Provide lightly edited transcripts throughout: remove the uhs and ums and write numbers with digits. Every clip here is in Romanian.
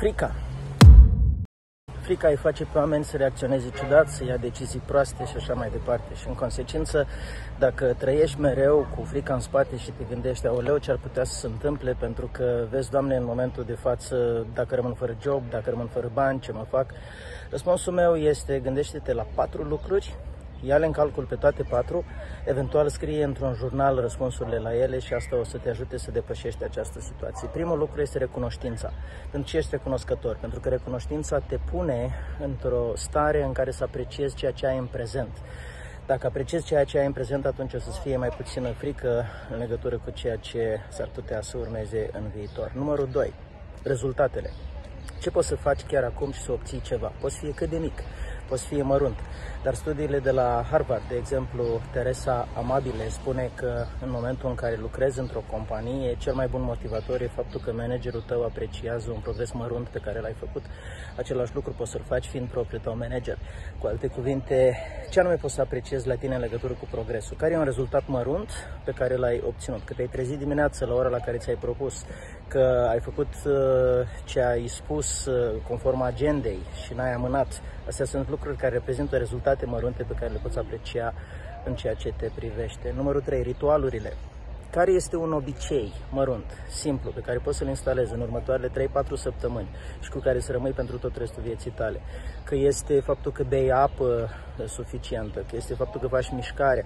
Frica. Frica îi face pe oameni să reacționeze ciudat, să ia decizii proaste și așa mai departe. Și în consecință, dacă trăiești mereu cu frica în spate și te gândești, aoleu, ce ar putea să se întâmple, pentru că vezi, Doamne, în momentul de față, dacă rămân fără job, dacă rămân fără bani, ce mă fac? Răspunsul meu este, gândește-te la 4 lucruri, ia-le în calcul pe toate 4, eventual scrie într-un jurnal răspunsurile la ele și asta o să te ajute să depășești această situație. Primul lucru este recunoștința. Pentru ce ești recunoscător? Pentru că recunoștința te pune într-o stare în care să apreciezi ceea ce ai în prezent. Dacă apreciezi ceea ce ai în prezent, atunci o să-ți fie mai puțină frică în legătură cu ceea ce s-ar putea să urmeze în viitor. Numărul 2. Rezultatele. Ce poți să faci chiar acum și să obții ceva? Poți fi cât de mic, poți fi mărunt, dar studiile de la Harvard, de exemplu, Teresa Amabile spune că în momentul în care lucrezi într-o companie, cel mai bun motivator e faptul că managerul tău apreciază un progres mărunt pe care l-ai făcut. Același lucru poți să-l faci fiind propriul tău manager. Cu alte cuvinte, ce anume poți să apreciezi la tine în legătură cu progresul? Care e un rezultat mărunt pe care l-ai obținut? Că te-ai trezit dimineața la ora la care ți-ai propus, că ai făcut ce ai spus conform agendei și n-ai amânat. Astea sunt lucruri care reprezintă rezultate mărunte pe care le poți aprecia în ceea ce te privește. Numărul 3. Ritualurile. Care este un obicei mărunt, simplu, pe care poți să-l instalezi în următoarele 3-4 săptămâni și cu care să rămâi pentru tot restul vieții tale? Că este faptul că bei apă suficientă, că este faptul că faci mișcare,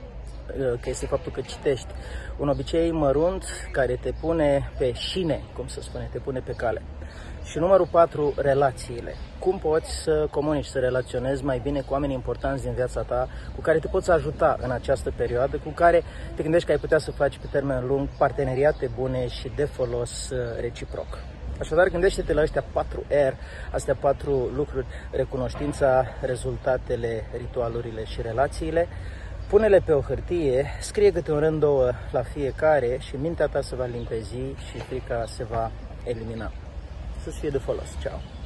că este faptul că citești. Un obicei mărunt care te pune pe șine, cum se spune, te pune pe cale. Și numărul 4, relațiile. Cum poți să comunici, să relaționezi mai bine cu oameni importanți din viața ta, cu care te poți ajuta în această perioadă, cu care te gândești că ai putea să faci pe termen lung parteneriate bune și de folos reciproc. Așadar, gândește-te la astea 4 R, astea 4 lucruri, recunoștința, rezultatele, ritualurile și relațiile. Pune-le pe o hârtie, scrie câte un rând, 2 la fiecare și mintea ta se va limpezi și frica se va elimina. Să-ți fie de folos. Ceau!